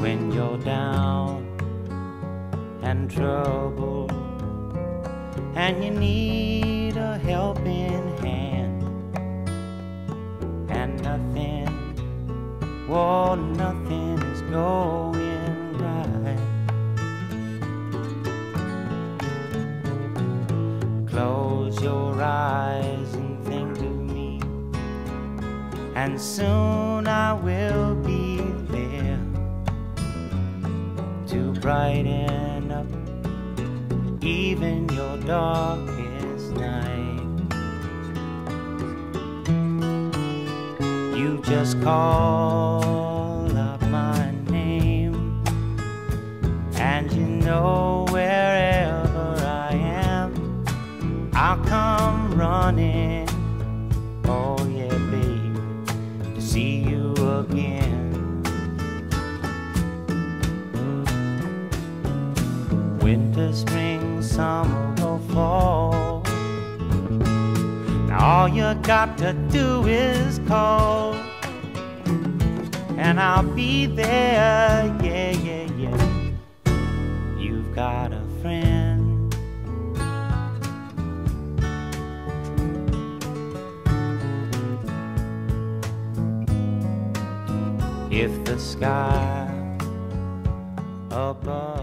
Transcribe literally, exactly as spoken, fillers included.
when you're down and troubled and you need a helping hand, and nothing, well, nothing is going right. Close your eyes and think of me, and soon I will be there to brighten up even your darkest night. You just call up my name, and you know wherever I am, I'll come running. Oh yeah, baby, to see you again. Winter, spring, summer or fall, now all you got to do is call, and I'll be there, yeah, yeah, yeah. You've got a friend. If the sky above